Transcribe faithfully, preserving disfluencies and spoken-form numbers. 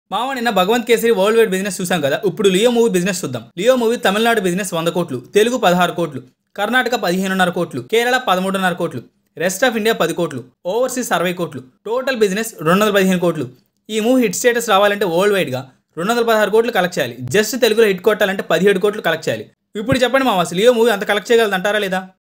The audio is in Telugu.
మామ నిన్న Bhagavanth Kesari world wide business చూసాం కదా. ఇప్పుడు లియో మూవీ బిజినెస్ చూద్దాం. లియో మూవీ తమిళనాడు బిజినెస్ వంద కోట్లు, తెలుగు పదహారు కోట్లు, కర్ణాటక పదిహేనున్నర కోట్లు, కేరళ పదమూడున్నర కోట్లు, రెస్ట్ ఆఫ్ ఇండియా పది కోట్లు, ఓవర్సీస్ అరవై కోట్లు, టోటల్ బిజినెస్ రెండు వందల పదిహేను కోట్లు. ఈ మూవీ హిట్ స్టేటస్ రావాలంటే వరల్డ్ వైడ్గా రెండు వందల పదహారు కోట్లు కలెక్ట్ చేయాలి. జస్ట్ తెలుగులో హిట్ కొట్టాలంటే పదిహేడు కోట్లు కలెక్ట్ చేయాలి. ఇప్పుడు చెప్పండి మామ, అసలు లియో మూవీ అంత కలెక్ట్ చేయగలదంటారా లేదా?